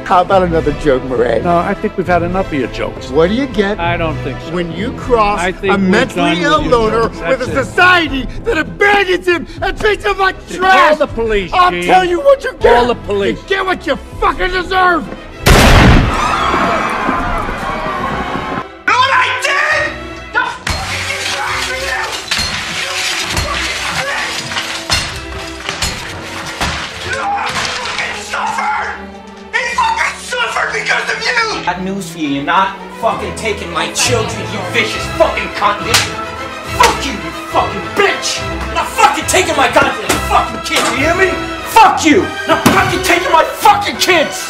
How about another joke, Murray? No, I think we've had enough of your jokes. What do you get? I don't think so. When you cross I think a we're mentally done ill with your loner jokes. with a That's it. society that abandons him and treats him like trash! Call the police, I'll Gene. tell you what you get! Call the police. You get what you fucking deserve! Because of you! Bad news for you, you're not fucking taking my children, you vicious fucking cunt! Fuck you, you fucking bitch! You're not fucking taking my goddamn fucking kids, you hear me? Fuck you! You're not fucking taking my fucking kids!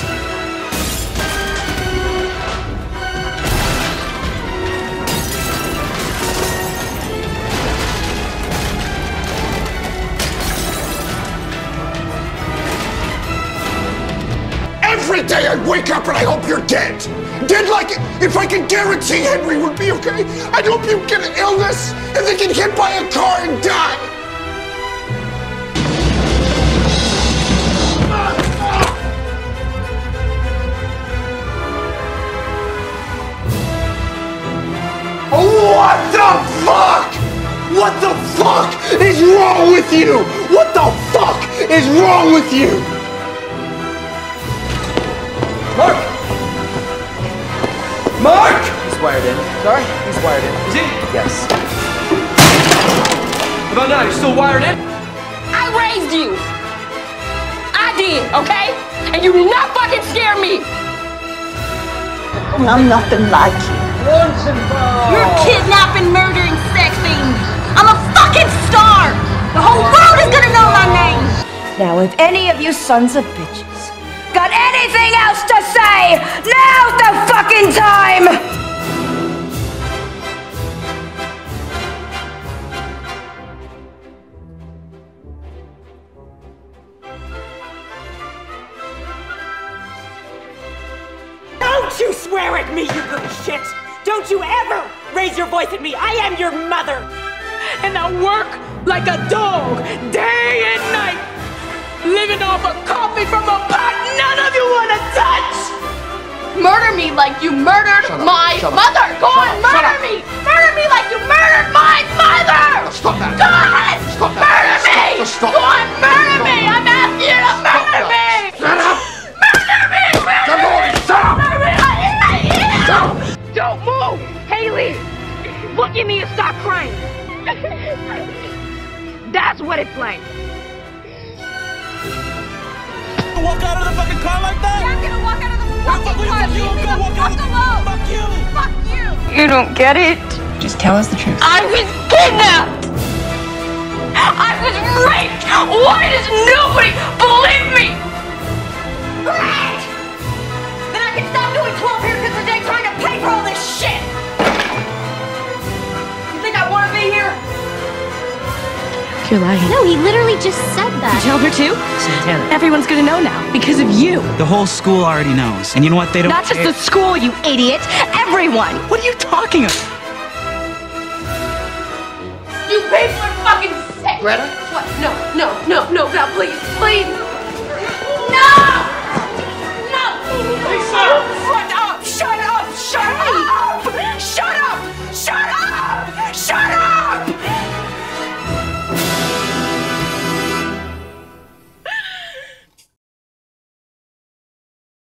Every day I wake up and I hope you're dead. Dead like if I could guarantee Henry would be okay, I'd hope you get an illness and then get hit by a car and die. What the fuck? What the fuck is wrong with you? What the fuck is wrong with you? Mark! Mark! He's wired in. Sorry? He's wired in. Is he? Yes. About now, you're still wired in? I raised you! I did, okay? And you do not fucking scare me! I'm nothing like you. You're kidnapping, murdering sex fiend! I'm a fucking star! The whole world is gonna know my name! Now, if any of you sons of bitches got anything else to say, now's the fucking time! Don't you swear at me, you little shit! Don't you ever raise your voice at me! I am your mother! And I work like a dog, day and night, living off a coffee from a pot none of you wanna touch! Murder me like you murdered my mother! Go on, murder me! Murder me like you murdered my mother! Stop that! Go on! Stop that! Murder me! Just stop. Go on, murder me! I'm asking you to murder me! Shut up! Murder me! Murder me! Shut up! Murder me! I hate you! Shut up! Don't move! Haley! Look at me and stop crying! That's what it's like! Walk out of the fucking car like that? You're not gonna walk out of the fucking car! You Leave me go the walk out fuck of the alone! Fuck you! Fuck you! You don't get it? Just tell us the truth. I was kidnapped! I was raped! Why does nobody believe me? Great! Then I can stop doing 12 haircuts a day trying to pay for all this shit! You think I want to be here? You're lying. No, he literally just said that. Tell her to? Santana. Everyone's gonna know now because of you. The whole school already knows. And you know what? They don't Not just the school, you idiot! Everyone! What are you talking about? You people are fucking sick! Greta? What? No, please, please,